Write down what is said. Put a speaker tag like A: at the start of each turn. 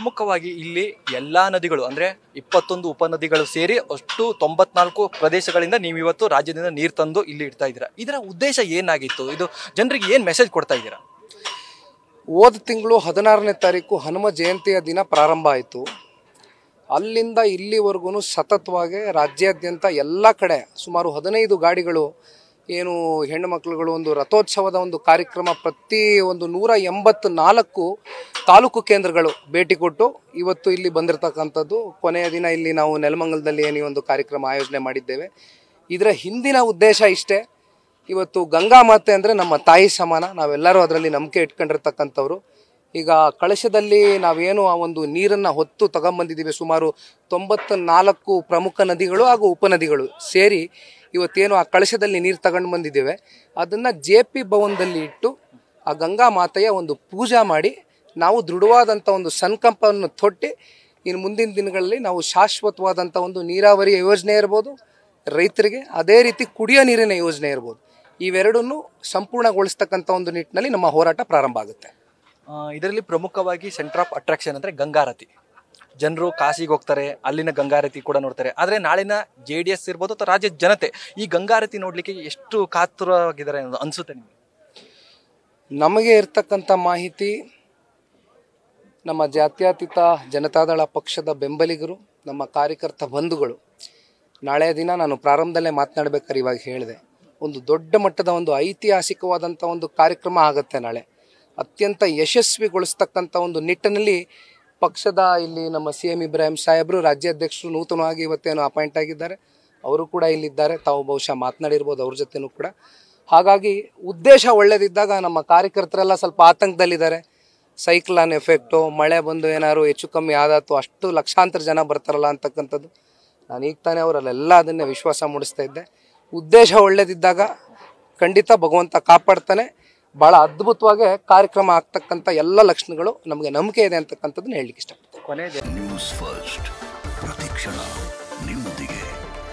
A: ಪ್ರಮುಖವಾಗಿ ಇಲ್ಲಿ ಎಲ್ಲಾ ನದಿಗಳು ಅಂದ್ರೆ 21 ಉಪನದಿಗಳು ಸೇರಿ ಅಷ್ಟು 94 ಪ್ರದೇಶಗಳಿಂದ ನೀವು ಇವತ್ತು ರಾಜ್ಯದಿಂದ ನೀರು ತಂದು ಇಲ್ಲಿ ಇಡ್ತಾ ಇದ್ದೀರಾ. ಇದರ ಉದ್ದೇಶ ಏನಾಗಿತ್ತು? ಇದು ಜನರಿಗೆ ಏನ್ ಮೆಸೇಜ್ ಕೊಡ್ತಾ ಇದ್ದೀರಾ?
B: ಹೋದ ತಿಂಗಳು 16ನೇ ತಾರೀಕು ಹನುಮ ಜಯಂತಿಯ ದಿನ ಪ್ರಾರಂಭ ಆಯಿತು. ಅಲ್ಲಿಂದ ಇಲ್ಲಿವರೆಗೂ ಸತತವಾಗಿ ರಾಜ್ಯಾದ್ಯಂತ ಎಲ್ಲ ಕಡೆ ಸುಮಾರು 15 ಗಾಡಿಗಳು ಏನು ಹೆಣ್ಣು ಮಕ್ಕಳುಗಳು ಒಂದು ರಥೋತ್ಸವದ ಒಂದು ಕಾರ್ಯಕ್ರಮ ಪ್ರತಿ ಒಂದು 184 ತಾಲೂಕು ಕೇಂದ್ರಗಳು ಭೇಟಿ ಕೊಟ್ಟು ಇವತ್ತು ಇಲ್ಲಿ ಬಂದಿರತಕ್ಕಂಥದ್ದು. ಕೊನೆಯ ದಿನ ಇಲ್ಲಿ ನಾವು ನೆಲಮಂಗಲದಲ್ಲಿ ಏನು ಒಂದು ಕಾರ್ಯಕ್ರಮ ಆಯೋಜನೆ ಮಾಡಿದ್ದೇವೆ. ಇದರ ಹಿಂದಿನ ಉದ್ದೇಶ ಇಷ್ಟೇ. ಇವತ್ತು ಗಂಗಾ ಮಾತೆ ಅಂದರೆ ನಮ್ಮ ತಾಯಿ ಸಮಾನ, ನಾವೆಲ್ಲರೂ ಅದರಲ್ಲಿ ನಂಬಿಕೆ ಇಟ್ಕೊಂಡಿರ್ತಕ್ಕಂಥವ್ರು. ಈಗ ಕಳಶದಲ್ಲಿ ನಾವೇನು ಆ ಒಂದು ನೀರನ್ನು ಹೊತ್ತು ತಗೊಂಬಂದಿದ್ದೀವಿ. ಸುಮಾರು 94 ಪ್ರಮುಖ ನದಿಗಳು ಹಾಗೂ ಉಪನದಿಗಳು ಸೇರಿ ಇವತ್ತೇನು ಆ ಕಳಶದಲ್ಲಿ ನೀರು ತಗೊಂಡು ಬಂದಿದ್ದೇವೆ ಅದನ್ನು JP ಭವನದಲ್ಲಿ ಇಟ್ಟು ಆ ಗಂಗಾ ಮಾತೆಯ ಒಂದು ಪೂಜಾ ಮಾಡಿ ನಾವು ದೃಢವಾದಂಥ ಒಂದು ಸಂಕಲ್ಪವನ್ನು ತೊಟ್ಟು ಇನ್ನು ಮುಂದಿನ ದಿನಗಳಲ್ಲಿ ನಾವು ಶಾಶ್ವತವಾದಂಥ ಒಂದು ನೀರಾವರಿ ಯೋಜನೆ ಇರ್ಬೋದು ರೈತರಿಗೆ, ಅದೇ ರೀತಿ ಕುಡಿಯೋ ನೀರಿನ ಯೋಜನೆ ಇರ್ಬೋದು, ಇವೆರಡನ್ನೂ ಸಂಪೂರ್ಣಗೊಳಿಸ್ತಕ್ಕಂಥ ಒಂದು ನಿಟ್ಟಿನಲ್ಲಿ ನಮ್ಮ ಹೋರಾಟ ಪ್ರಾರಂಭ ಆಗುತ್ತೆ.
A: ಇದರಲ್ಲಿ ಪ್ರಮುಖವಾಗಿ ಸೆಂಟರ್ ಆಫ್ ಅಟ್ರಾಕ್ಷನ್ ಅಂದರೆ ಗಂಗಾರತಿ. ಜನರು ಕಾಶಿಗೆ ಹೋಗ್ತಾರೆ, ಅಲ್ಲಿನ ಗಂಗಾರತಿ ಕೂಡ ನೋಡ್ತಾರೆ. ಆದರೆ ನಾಳಿನ JDS ಇರ್ಬೋದು ಅಥವಾ ರಾಜ್ಯದ ಜನತೆ ಈ ಗಂಗಾರತಿ ನೋಡಲಿಕ್ಕೆ ಎಷ್ಟು ಕಾತುರವಾಗಿದ್ದಾರೆ ಅನಿಸುತ್ತೆ ನಿಮಗೆ?
B: ನಮಗೆ ಇರ್ತಕ್ಕಂಥ ಮಾಹಿತಿ, ನಮ್ಮ ಜಾತ್ಯತೀತ ಜನತಾದಳ ಪಕ್ಷದ ಬೆಂಬಲಿಗರು, ನಮ್ಮ ಕಾರ್ಯಕರ್ತ ಬಂಧುಗಳು, ನಾಳೆಯ ದಿನ ನಾನು ಪ್ರಾರಂಭದಲ್ಲೇ ಮಾತನಾಡಬೇಕಾದ್ರೆ ಇವಾಗ ಹೇಳಿದೆ, ಒಂದು ದೊಡ್ಡ ಮಟ್ಟದ ಒಂದು ಐತಿಹಾಸಿಕವಾದಂಥ ಒಂದು ಕಾರ್ಯಕ್ರಮ ಆಗುತ್ತೆ ನಾಳೆ. ಅತ್ಯಂತ ಯಶಸ್ವಿಗೊಳಿಸ್ತಕ್ಕಂಥ ಒಂದು ನಿಟ್ಟಿನಲ್ಲಿ ಪಕ್ಷದ ಇಲ್ಲಿ ನಮ್ಮ CM ಇಬ್ರಾಹಿಂ ಸಾಹೇಬರು ರಾಜ್ಯಾಧ್ಯಕ್ಷರು ನೂತನವಾಗಿ ಇವತ್ತೇನು ಅಪಾಯಿಂಟ್ ಆಗಿದ್ದಾರೆ, ಅವರು ಕೂಡ ಇಲ್ಲಿದ್ದಾರೆ. ತಾವು ಬಹುಶಃ ಮಾತನಾಡಿರ್ಬೋದು ಅವ್ರ ಜೊತೆನೂ ಕೂಡ. ಹಾಗಾಗಿ ಉದ್ದೇಶ ಒಳ್ಳೇದಿದ್ದಾಗ ನಮ್ಮ ಕಾರ್ಯಕರ್ತರೆಲ್ಲ ಸ್ವಲ್ಪ ಆತಂಕದಲ್ಲಿದ್ದಾರೆ. ಸೈಕ್ಲಾನ್ ಎಫೆಕ್ಟು, ಮಳೆ ಬಂದು ಏನಾದ್ರು ಹೆಚ್ಚು ಕಮ್ಮಿ ಆದಾತು ಅಷ್ಟು ಲಕ್ಷಾಂತರ ಜನ ಬರ್ತಾರಲ್ಲ ಅಂತಕ್ಕಂಥದ್ದು. ನಾನು ಈಗ ತಾನೇ ಅವರಲ್ಲೆಲ್ಲ ಅದನ್ನೇ ವಿಶ್ವಾಸ ಮೂಡಿಸ್ತಾ ಇದ್ದೆ. ಉದ್ದೇಶ ಒಳ್ಳೇದಿದ್ದಾಗ ಖಂಡಿತ ಭಗವಂತ ಕಾಪಾಡ್ತಾನೆ. ಭಾಳ ಅದ್ಭುತವಾಗಿ ಕಾರ್ಯಕ್ರಮ ಆಗ್ತಕ್ಕಂಥ ಎಲ್ಲ ಲಕ್ಷಣಗಳು ನಮಗೆ ನಂಬಿಕೆ ಇದೆ ಅಂತಕ್ಕಂಥದ್ದನ್ನ ಹೇಳಲಿಕ್ಕೆ ಇಷ್ಟಪಡ್ತೀನಿ.
C: ನ್ಯೂಸ್ ಫಸ್ಟ್ ಪ್ರತಿಕ್ಷಣ ನಿಮ್ಮೊಂದಿಗೆ.